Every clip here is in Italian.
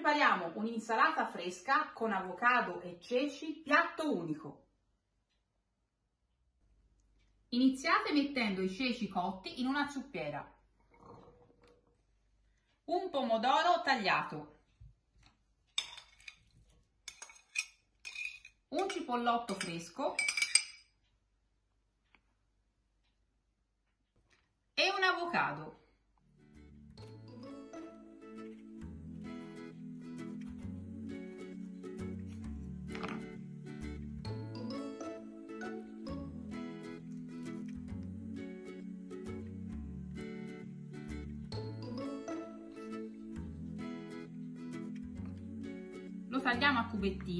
prepariamo un'insalata fresca con avocado e ceci, piatto unico. Iniziate mettendo i ceci cotti in una zuppiera, un pomodoro tagliato, un cipollotto fresco e un avocado. Lo tagliamo a cubettini .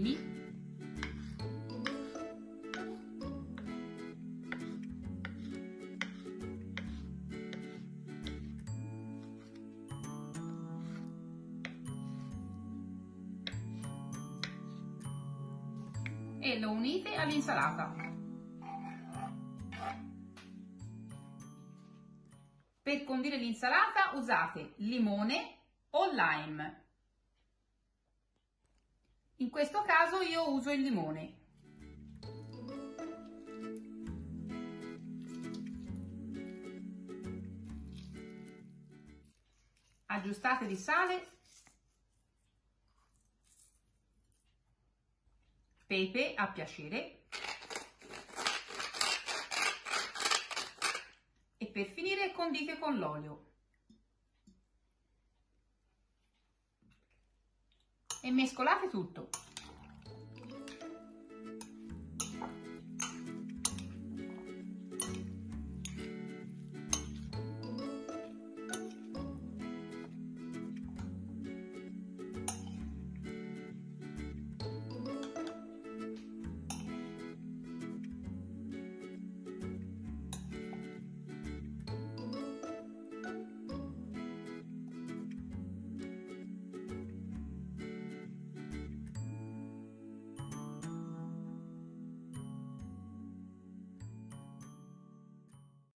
E lo unite all'insalata. Per condire l'insalata usate limone o lime. In questo caso io uso il limone. Aggiustate di sale, pepe a piacere e per finire condite con l'olio e mescolate tutto.